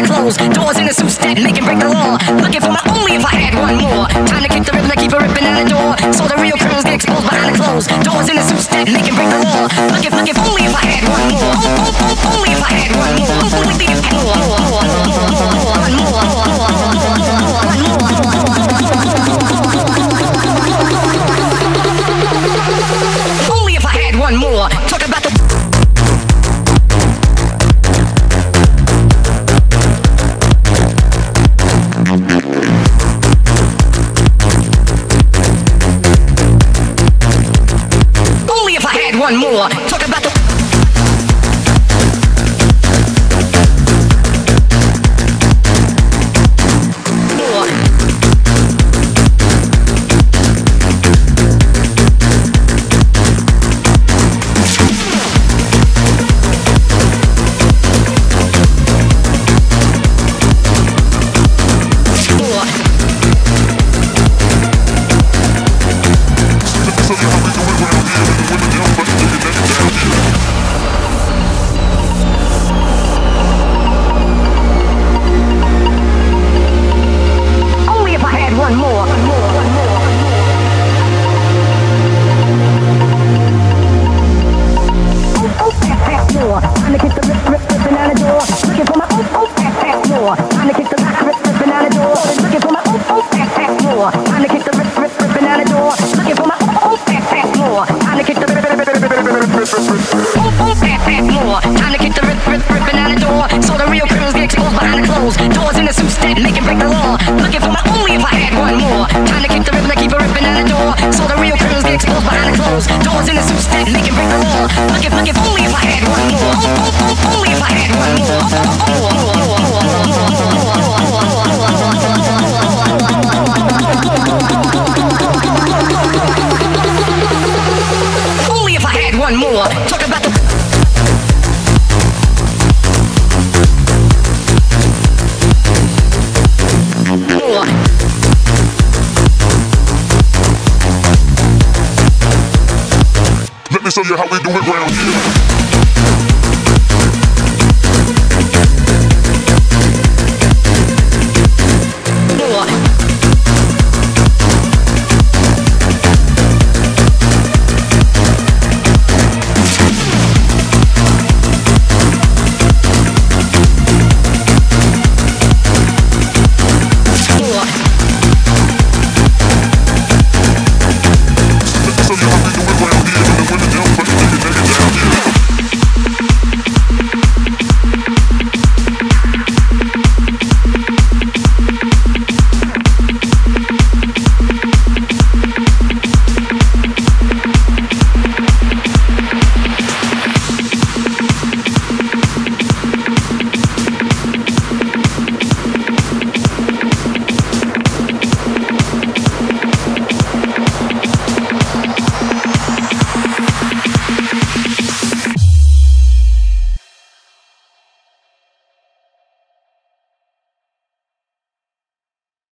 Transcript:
behind the clothes. Doors in the suit stack, make him break the law. Looking for my only if I had one more. Time to kick the rhythm and keep it ripping out the door. So the real criminals get exposed behind the clothes. Doors in the suit stack, make him break the law. Looking only if I had one more. Only if I had one more. Only if I had one more. One more. Only if I had one more. Talk about the one more. Talk about the more. Doors in the suit stack, make him break the law. Looking for my only if I had one more. Time to kick the rhythm and keep it ripping out the door. So the real criminals get exposed behind the clothes. Doors in the suit stack, make him break the law. Looking only if I had one more. Only if I had one more. Only if I had one more. Talk about the Let me show you how we do it round here.